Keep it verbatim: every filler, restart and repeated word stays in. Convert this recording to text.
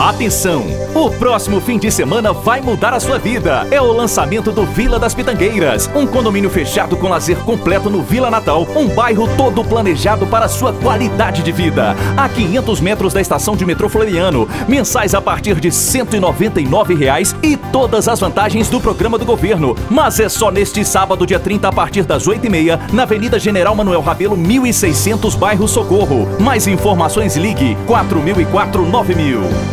Atenção! O próximo fim de semana vai mudar a sua vida. É o lançamento do Vila das Pitangueiras, um condomínio fechado com lazer completo no Vila Natal, um bairro todo planejado para a sua qualidade de vida. A quinhentos metros da estação de metrô Floriano, mensais a partir de cento e noventa e nove reais e todas as vantagens do programa do governo. Mas é só neste sábado, dia trinta, a partir das oito e meia, na Avenida General Manuel Rabelo, mil e seiscentos, bairro Socorro. Mais informações, ligue quatro mil e quatro, nove mil.